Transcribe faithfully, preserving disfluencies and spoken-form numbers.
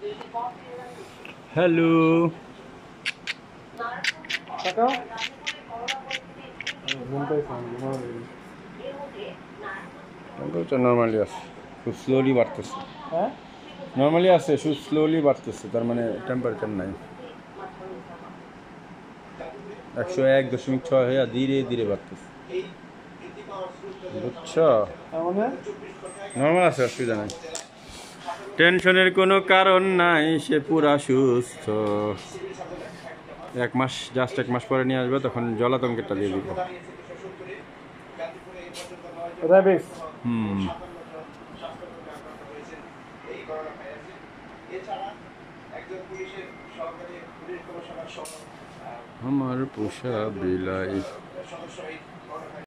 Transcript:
hello normally আছে খুব slowly বাড়তেছে হ্যাঁ নর্মালি আছে খুব স্লোলি বাড়তেছে তার মানে টেম্পারেচার নাই একশো এক দশমিক ছয় হয়ে ধীরে ধীরে বাড়তেছে বুঝছো নর্মাল আছে অসুবিধা নাই টেনশনের কোনো কারণ নাই সে পুরা সুস্থ এক মাস জাস্ট এক মাস পরে নিয়ে আসবে তখন জলাতঙ্কেরটা দিয়ে দিব হুম আমার পোষা বিলাই